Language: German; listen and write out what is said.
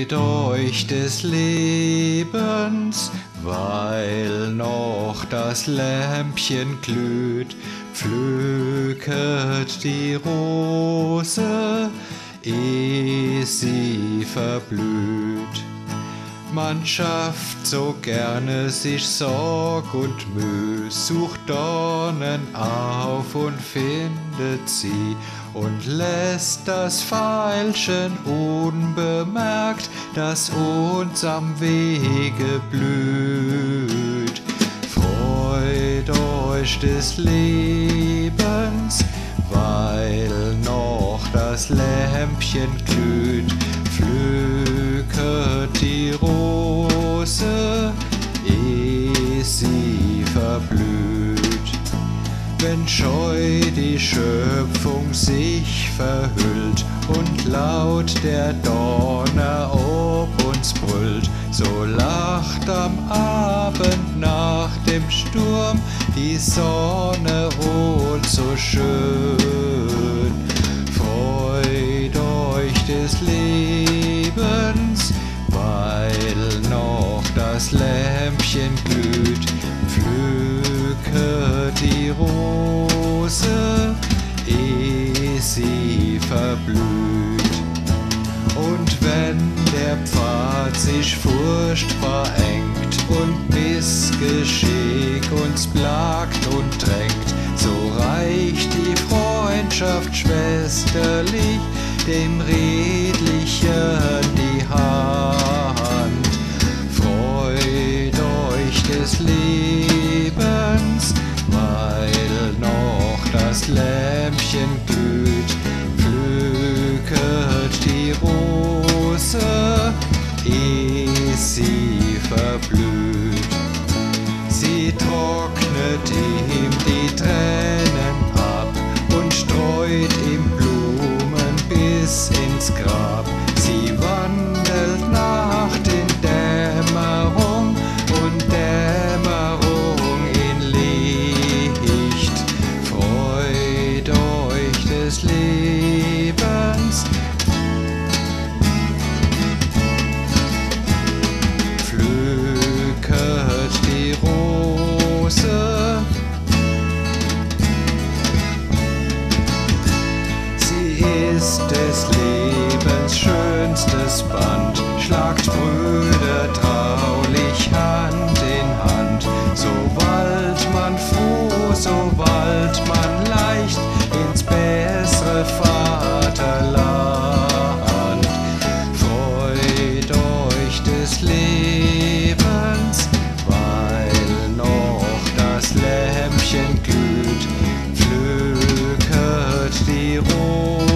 Freut euch des Lebens, weil noch das Lämpchen glüht, pflücket die Rose, ehe sie verblüht. Man schafft so gerne sich Sorg und Müh, sucht Dornen auf und findet sie und lässt das Veilchen unbemerkt, das uns am Wege blüht. Freut euch des Lebens, weil noch das Lämpchen glüht, pflücket die Rose, ehe sie verblüht. Wenn scheu die Schöpfung sich verhüllt und laut der Donner ob uns brüllt, so lacht am Abend nach dem Sturm die Sonne rot so schön. Freut euch des Lebens, weil noch das Lämpchen glüht, pflücket die Rose, ehe sie verblüht. Und wenn der Pfad sich furchtbar engt und Missgeschick uns plagt und drängt, so reicht die Freundschaft schwesterlich dem Redlichen die Hand. Freut euch des Lebens, weil noch das Lämpchen glüht, pflücket die Rose, ehe sie verblüht. Sie trocknet ihm die Tränen ab und streut ihm Blumen bis ins Grab. Sie wandelt nach den Dämmerung und Dämmerung in Licht. Freut euch des Lebens, pflücket die Rose, sie ist des Lebens schönstes Band, schlagt Brüder traulich Hand in Hand, so wallt man froh, so wallt man leicht ins bessere Vaterland. Freut euch des Lebens, weil noch das Lämpchen glüht, pflücket die Rose,